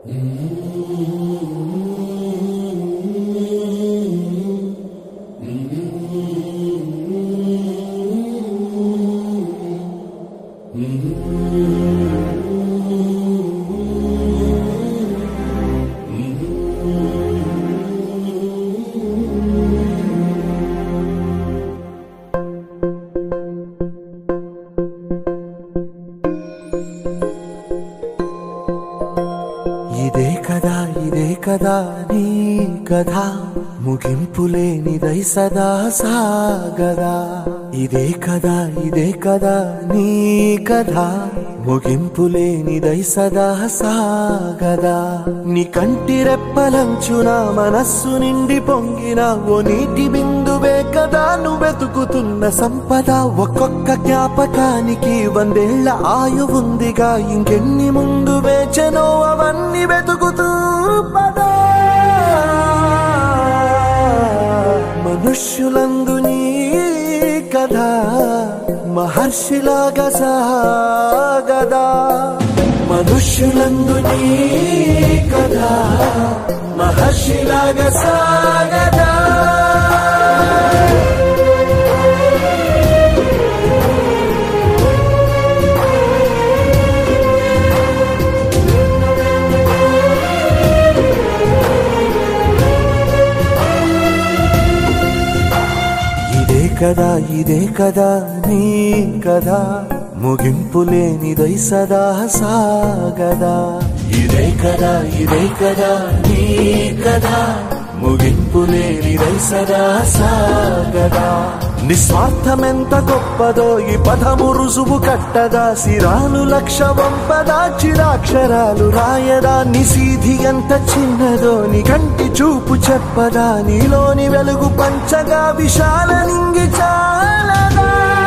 ఇదే కదా నీ కథ ముగింపులేనిదై సదా సాగదా. ఇదే కదా నీ కథ ముగింపులేనిదై సదా సాగదా. నీ కంటి రెప్పలంచున మనస్సు నిండి పొంగిన ఓ నీటి బిందువే కదా నువ్వెతుకుతున్న సంపద. ఒక్కొక్క జ్ఞాపకానికి 100 ఏళ్ల ఆయువుందిగా, ఇంకెన్ని ముందు వేచనో అవన్నీ వెతుకుతూ పదా. మనుష్యులందు నీ కథ మహర్షిలాగా సాగదా. మనుష్యులందు నీ కథ మహర్షిలాగా సాగదా. ఇదే కదా నీ కథ ముగింపులేనిదై సదా సాగదా. ఇదే కదా నీ కథ ముగింపులేనిదై సదా సాగదా. నిస్వార్థమెంత గొప్పదో ఈ పదము రుజువు కట్టదా. సిరాలు లక్ష వంపదా, చిరాక్షరాలు రాయదా. నిశీధి ఎంత చిన్నదో నీ కంటి చూపు చెప్పదా. నీలోని వెలుగు పంచగా విశాల నింగి చాలదా.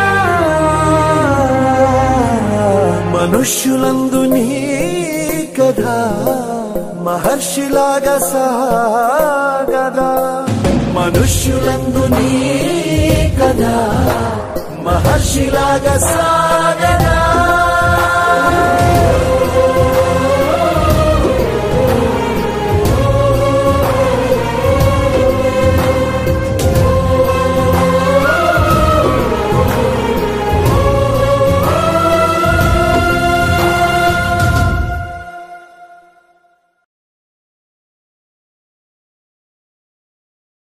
మనుష్యులందు నీ కథ మహర్షిలాగా సాగదా. మనుష్యులందు నీ కథ మహర్షిలాగా సాగదా.